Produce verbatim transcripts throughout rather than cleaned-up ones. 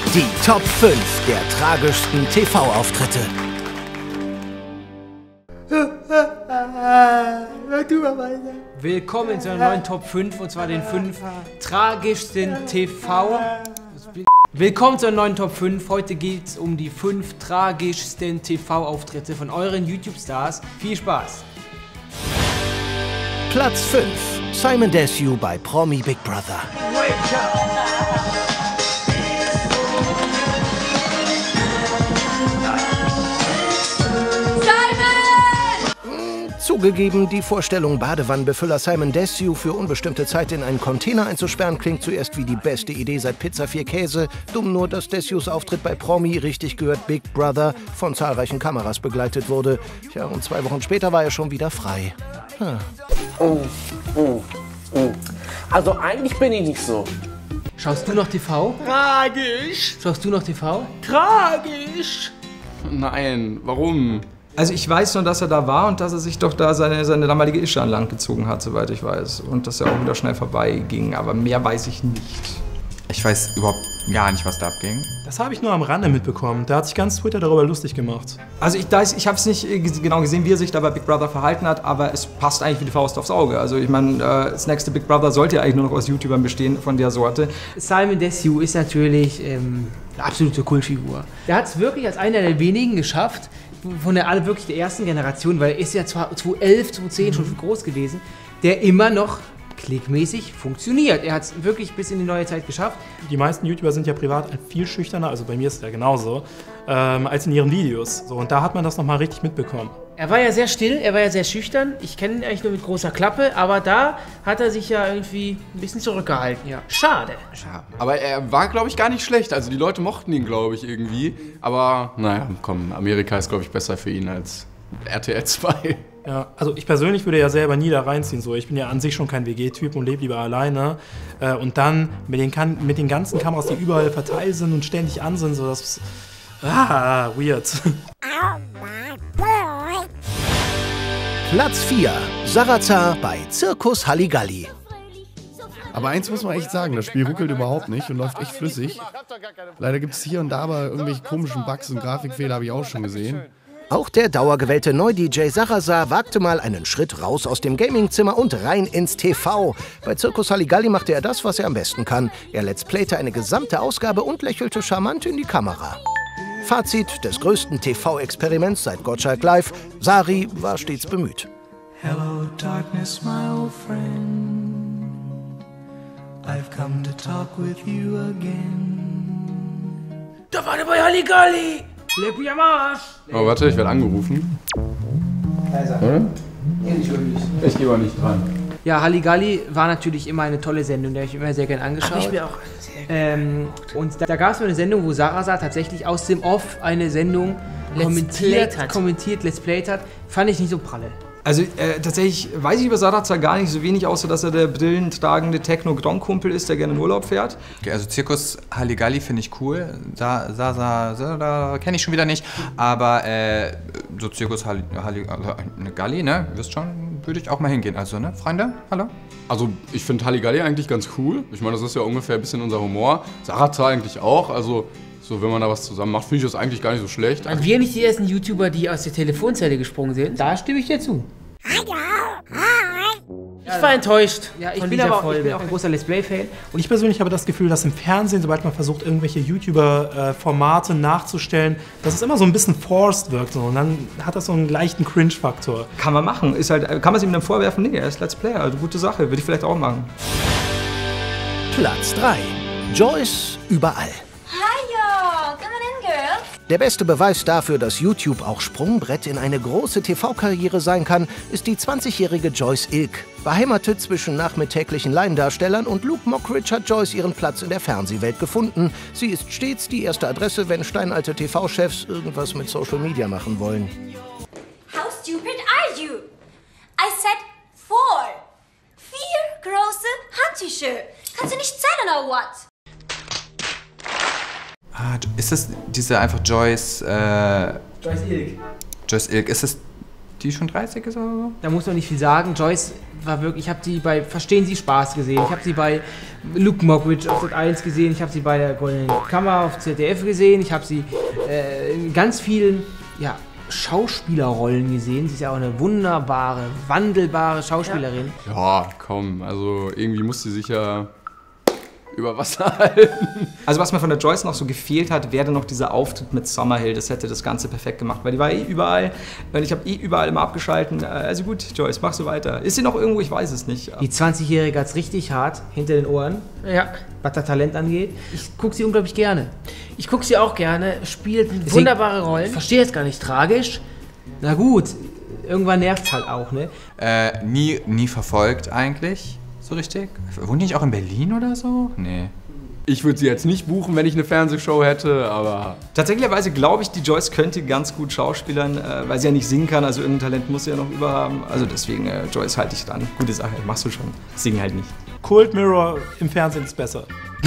Die Top fünf der tragischsten T V-Auftritte. Willkommen zu einer neuen Top fünf, und zwar den fünf tragischsten T V... Willkommen zu einer neuen Top fünf. Heute geht es um die fünf tragischsten T V-Auftritte von euren YouTube-Stars. Viel Spaß! Platz fünf. Simon Desue bei Promi Big Brother. Zugegeben, die Vorstellung, Badewannenbefüller Simon Desue für unbestimmte Zeit in einen Container einzusperren, klingt zuerst wie die beste Idee seit Pizza vier Käse. Dumm nur, dass Desues Auftritt bei Promi, richtig gehört Big Brother, von zahlreichen Kameras begleitet wurde. Tja, und zwei Wochen später war er schon wieder frei. Hm. Oh, oh, oh. Also eigentlich bin ich nicht so. Schaust du noch T V? Tragisch! Schaust du noch T V? Tragisch! Nein, warum? Also ich weiß nur, dass er da war und dass er sich doch da seine, seine damalige Ische an Land gezogen hat, soweit ich weiß. Und dass er auch wieder schnell vorbeiging, aber mehr weiß ich nicht. Ich weiß überhaupt gar nicht, was da abging. Das habe ich nur am Rande mitbekommen. Da hat sich ganz Twitter darüber lustig gemacht. Also ich, ich habe es nicht genau gesehen, wie er sich da bei Big Brother verhalten hat, aber es passt eigentlich wie die Faust aufs Auge. Also ich meine, das nächste Big Brother sollte ja eigentlich nur noch aus YouTubern bestehen von der Sorte. Simon Desue ist natürlich ähm, eine absolute Kultfigur. Der hat es wirklich als einer der wenigen geschafft, von der alle wirklich der ersten Generation, weil er ist ja zwar zweitausendelf, zweitausendzehn schon groß gewesen, der immer noch klickmäßig funktioniert. Er hat es wirklich bis in die neue Zeit geschafft. Die meisten YouTuber sind ja privat viel schüchterner, also bei mir ist es ja genauso, ähm, als in ihren Videos. So, und da hat man das nochmal richtig mitbekommen. Er war ja sehr still, er war ja sehr schüchtern. Ich kenne ihn eigentlich nur mit großer Klappe, aber da hat er sich ja irgendwie ein bisschen zurückgehalten. Ja. Schade. Ja, aber er war, glaube ich, gar nicht schlecht. Also die Leute mochten ihn, glaube ich, irgendwie. Aber naja, komm, Amerika ist, glaube ich, besser für ihn als R T L zwei. Ja, also ich persönlich würde ja selber nie da reinziehen. So. Ich bin ja an sich schon kein W G-Typ und lebe lieber alleine. Äh, und dann mit den, kan mit den ganzen Kameras, die überall verteilt sind und ständig an sind, so das ist ah, weird. Platz vier. Sarazar bei Zirkus Halligalli. Aber eins muss man echt sagen, das Spiel ruckelt überhaupt nicht und läuft echt flüssig. Leider gibt es hier und da aber irgendwelche komischen Bugs und Grafikfehler, habe ich auch schon gesehen. Auch der dauergewählte Neu-D J Sarazar wagte mal einen Schritt raus aus dem Gamingzimmer und rein ins T V. Bei Zirkus Halligalli machte er das, was er am besten kann. Er let's playte eine gesamte Ausgabe und lächelte charmant in die Kamera. Fazit des größten T V-Experiments seit Gottschalk Live: Sari war stets bemüht. Hello darkness, my old friend. I've come to talk with you again. Da war der bei Halligalli! Leck mich am Arsch! Oh, warte, ich werde angerufen. Also, hm? ich, ich gehe aber nicht dran. Ja, Halligalli war natürlich immer eine tolle Sendung, die habe ich immer sehr gerne angeschaut. Hab ich mir auch sehr gerne. Ähm, und da, da gab es mal eine Sendung, wo Sarazar tatsächlich aus dem Off eine Sendung Let's kommentiert, hat. kommentiert, let's played hat. Fand ich nicht so pralle. Also äh, tatsächlich weiß ich über Sarazar gar nicht so wenig, außer dass er der brillentragende Techno-Gronk-Kumpel ist, der gerne in Urlaub fährt. Okay, also Zirkus Halligalli finde ich cool. Da, da, da, da, da kenne ich schon wieder nicht. Aber äh, so Zirkus Halli, Halli, Halligalli, ne, wisst schon, würde ich auch mal hingehen. Also, ne, Freunde, hallo? Also ich finde Halligalli eigentlich ganz cool. Ich meine, das ist ja ungefähr ein bisschen unser Humor. Sarazar eigentlich auch. Also so, wenn man da was zusammen macht, finde ich das eigentlich gar nicht so schlecht. Und wir nicht die ersten YouTuber, die aus der Telefonzelle gesprungen sind. Da stimme ich dir zu. Ich war enttäuscht. Ja, ich, von bin dieser aber auch, Folge. ich bin auch ein großer Let's Play-Fan. Und ich persönlich habe das Gefühl, dass im Fernsehen, sobald man versucht, irgendwelche YouTuber-Formate nachzustellen, dass es immer so ein bisschen forced wirkt. So. Und dann hat das so einen leichten Cringe-Faktor. Kann man machen. Ist halt, kann man es ihm dann vorwerfen? Nee, er ist Let's Player. Also gute Sache. Würde ich vielleicht auch machen. Platz drei. Joyce überall. Der beste Beweis dafür, dass YouTube auch Sprungbrett in eine große T V-Karriere sein kann, ist die zwanzigjährige Joyce Ilk. Beheimatet zwischen nachmittäglichen Laiendarstellern und Luke Mockridge hat Joyce ihren Platz in der Fernsehwelt gefunden. Sie ist stets die erste Adresse, wenn steinalte T V-Chefs irgendwas mit Social Media machen wollen. How stupid are you? I said four. Vier große Handtücher. Kannst du nicht zählen oder what? Ah, ist das diese einfach Joyce, äh... Joyce Ilk. Joyce Ilk, ist das die schon dreißig ist oder so? Da muss man nicht viel sagen. Joyce war wirklich, ich habe sie bei Verstehen Sie Spaß gesehen, ich habe sie bei Luke Mockridge auf Z eins gesehen, ich habe sie bei der Goldenen Kammer auf Z D F gesehen, ich habe sie äh, in ganz vielen, ja, Schauspielerrollen gesehen. Sie ist ja auch eine wunderbare, wandelbare Schauspielerin. Ja, komm, also irgendwie muss sie sich ja über Wasser halten. Also was mir von der Joyce noch so gefehlt hat, wäre noch dieser Auftritt mit Summerhill. Das hätte das Ganze perfekt gemacht, weil die war eh überall. Und ich habe eh überall immer abgeschalten. Also gut, Joyce, mach so weiter. Ist sie noch irgendwo? Ich weiß es nicht. Die zwanzigjährige hat es richtig hart hinter den Ohren, Ja. was das Talent angeht. Ich gucke sie unglaublich gerne. Ich gucke sie auch gerne, spielt Deswegen- wunderbare Rollen. Ich verstehe es gar nicht tragisch. Na gut, irgendwann nervt es halt auch, ne? Äh, nie, nie verfolgt eigentlich, so richtig. Wohnt die nicht auch in Berlin oder so? Nee. Ich würde sie jetzt nicht buchen, wenn ich eine Fernsehshow hätte, aber... Tatsächlicherweise glaube ich, die Joyce könnte ganz gut schauspielern, äh, weil sie ja nicht singen kann. Also irgendein Talent muss sie ja noch überhaben. Also deswegen, äh, Joyce, halte ich dran. Gute Sache, machst du schon. Singen halt nicht. Cold Mirror im Fernsehen ist besser.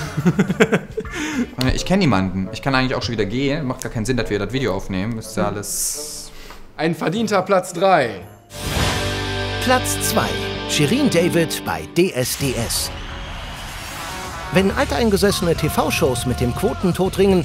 Ich kenne niemanden. Ich kann eigentlich auch schon wieder gehen. Macht gar keinen Sinn, dass wir das Video aufnehmen. Ist ja alles... Ein verdienter Platz drei. Platz zwei. Shirin David bei D S D S. Wenn alteingesessene T V-Shows mit dem Quotentod ringen,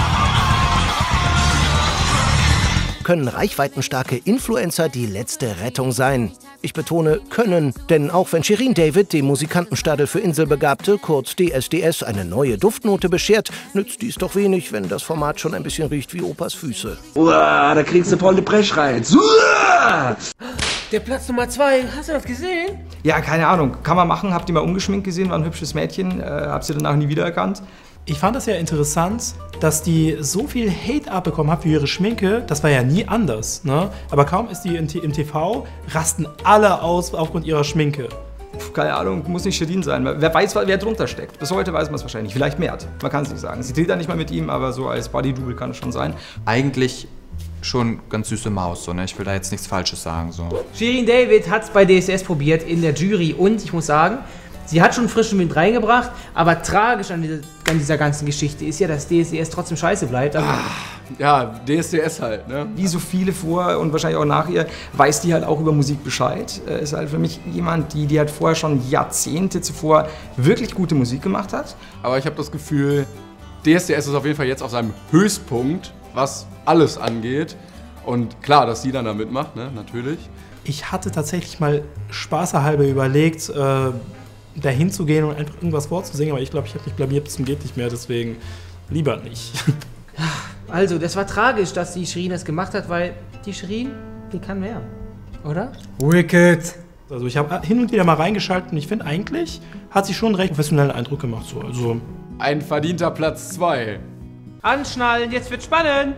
können reichweitenstarke Influencer die letzte Rettung sein. Ich betone können, denn auch wenn Shirin David dem Musikantenstadel für Inselbegabte, kurz D S D S, eine neue Duftnote beschert, nützt dies doch wenig, wenn das Format schon ein bisschen riecht wie Opas Füße. Uah, da kriegst du voll den Brechreiz. Uah! Der Platz Nummer zwei, hast du das gesehen? Ja, keine Ahnung. Kann man machen. Habt ihr mal ungeschminkt gesehen? War ein hübsches Mädchen. Äh, hab sie danach nie wiedererkannt. Ich fand das ja interessant, dass die so viel Hate abbekommen hat für ihre Schminke. Das war ja nie anders, ne? Aber kaum ist die im, im T V, rasten alle aus aufgrund ihrer Schminke. Puh, keine Ahnung, muss nicht Shirin sein. Wer weiß, wer drunter steckt. Bis heute weiß man es wahrscheinlich. Vielleicht Mert. Man kann es nicht sagen. Sie dreht da nicht mal mit ihm, aber so als Body-Double kann es schon sein. Eigentlich schon ganz süße Maus, so, ne? Ich will da jetzt nichts Falsches sagen, so. Shirin David hat es bei D S D S probiert in der Jury und ich muss sagen, sie hat schon frischen Wind reingebracht, aber tragisch an, diese, an dieser ganzen Geschichte ist ja, dass D S D S trotzdem scheiße bleibt. Also Ja, D S D S halt, ne? Wie so viele vor und wahrscheinlich auch nach ihr, weiß die halt auch über Musik Bescheid. Äh, ist halt für mich jemand, die, die halt vorher schon Jahrzehnte zuvor wirklich gute Musik gemacht hat. Aber ich habe das Gefühl, D S D S ist auf jeden Fall jetzt auf seinem Höchstpunkt, was alles angeht. Und klar, dass sie dann da mitmacht, ne? Natürlich. Ich hatte tatsächlich mal spaßerhalber überlegt, äh, dahin zu gehen und einfach irgendwas vorzusingen, aber ich glaube, ich habe mich blamiert bis zum geht nicht mehr, deswegen lieber nicht. Also, das war tragisch, dass die Shirin das gemacht hat, weil die Shirin, die kann mehr, oder? Wicked! Also ich habe hin und wieder mal reingeschaltet und ich finde eigentlich hat sie schon einen recht professionellen Eindruck gemacht. So. Also ein verdienter Platz zwei. Anschnallen, jetzt wird spannend!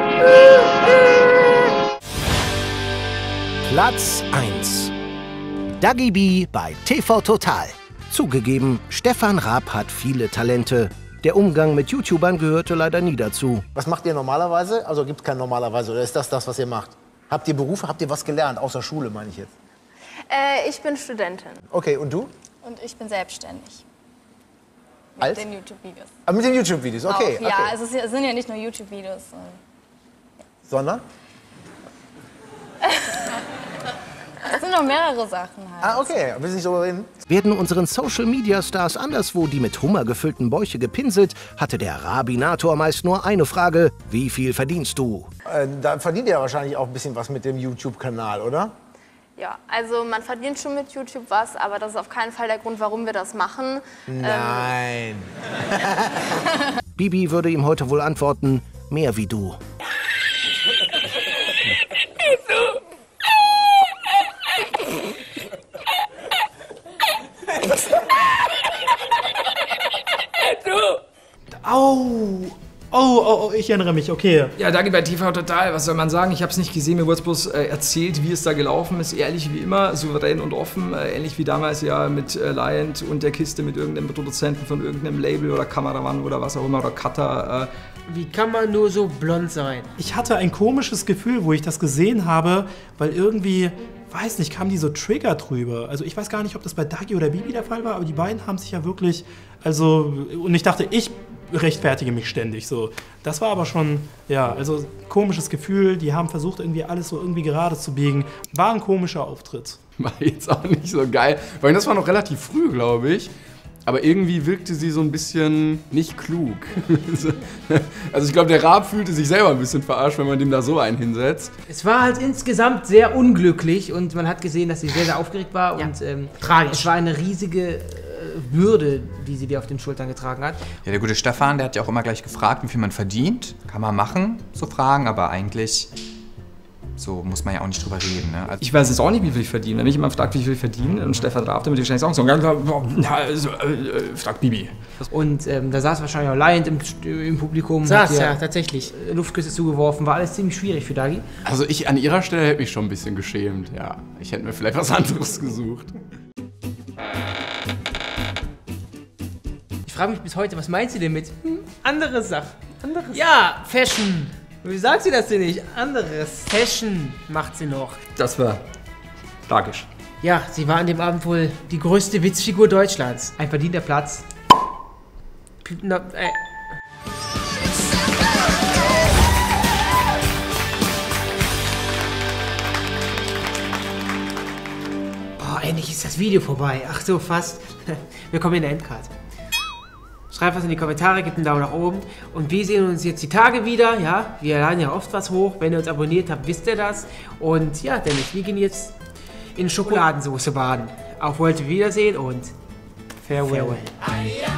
Platz eins. Dagi B bei T V Total. Zugegeben, Stefan Raab hat viele Talente. Der Umgang mit YouTubern gehörte leider nie dazu. Was macht ihr normalerweise? Also gibt es kein normalerweise oder ist das das, was ihr macht? Habt ihr Berufe, habt ihr was gelernt, außer Schule, meine ich jetzt? Äh, ich bin Studentin. Okay, und du? Und ich bin selbstständig. Mit Als? den YouTube-Videos. Ah, mit den YouTube-Videos, okay. Auch, ja, okay. also es sind ja nicht nur YouTube-Videos. Sondern? Es sind noch mehrere Sachen halt. Ah, okay. Willst du nicht darüber reden? Werden unseren Social-Media-Stars anderswo die mit Hummer gefüllten Bäuche gepinselt, hatte der Rabinator meist nur eine Frage: Wie viel verdienst du? Äh, da verdient ihr ja wahrscheinlich auch ein bisschen was mit dem YouTube-Kanal, oder? Ja, also man verdient schon mit YouTube was, aber das ist auf keinen Fall der Grund, warum wir das machen. Nein. Ähm Bibi würde ihm heute wohl antworten: Mehr wie du. Au! Oh, oh, oh, ich erinnere mich, okay. Ja, Dagi bei T V Total, was soll man sagen? Ich habe es nicht gesehen, mir wurde bloß äh, erzählt, wie es da gelaufen ist. Ehrlich wie immer, souverän und offen. Äh, ähnlich wie damals ja mit äh, Lion und der Kiste mit irgendeinem Produzenten von irgendeinem Label oder Kameramann oder was auch immer oder Cutter. Äh. Wie kann man nur so blond sein? Ich hatte ein komisches Gefühl, wo ich das gesehen habe, weil irgendwie, weiß nicht, kamen die so Trigger drüber. Also ich weiß gar nicht, ob das bei Dagi oder Bibi der Fall war, aber die beiden haben sich ja wirklich, also, und ich dachte, ich rechtfertige mich ständig. So. Das war aber schon, ja, also komisches Gefühl. Die haben versucht, irgendwie alles so irgendwie gerade zu biegen. War ein komischer Auftritt. War jetzt auch nicht so geil, weil das war noch relativ früh, glaube ich. Aber irgendwie wirkte sie so ein bisschen nicht klug. Also ich glaube, der Raab fühlte sich selber ein bisschen verarscht, wenn man dem da so einen hinsetzt. Es war halt insgesamt sehr unglücklich und man hat gesehen, dass sie sehr, sehr aufgeregt war. Ja. Und ähm, tragisch. Es war eine riesige äh, Bürde, die sie dir auf den Schultern getragen hat. Ja, der gute Stefan, der hat ja auch immer gleich gefragt, wie viel man verdient. Kann man machen, so Fragen, aber eigentlich... So muss man ja auch nicht drüber reden. Ne? Also ich weiß jetzt auch nicht, wie viel ich verdiene. Wenn mich jemand fragt, wie viel ich verdiene, und Stefan Raab, dann würde ich wahrscheinlich sagen, so, also, äh, frag Bibi. Und ähm, da saß wahrscheinlich auch Lion im, im Publikum. Saß, ja, tatsächlich. Luftküsse zugeworfen, war alles ziemlich schwierig für Dagi. Also ich an ihrer Stelle hätte mich schon ein bisschen geschämt, ja. Ich hätte mir vielleicht was anderes gesucht. Ich frage mich bis heute, was meint sie denn mit hm, andere Sachen? Anderes? Ja, Fashion. Wie sagt sie das denn nicht? Anderes. Fashion macht sie noch. Das war tragisch. Ja, sie war an dem Abend wohl die größte Witzfigur Deutschlands. Ein verdienter Platz. Na, äh. Boah, endlich ist das Video vorbei. Ach so, fast. Wir kommen in der Endcard. Schreibt was in die Kommentare, gebt einen Daumen nach oben. Und wir sehen uns jetzt die Tage wieder. Ja, wir laden ja oft was hoch. Wenn ihr uns abonniert habt, wisst ihr das. Und ja, Dennis, wir gehen jetzt in Schokoladensoße baden. Auf Wollte Wiedersehen und Farewell. Farewell.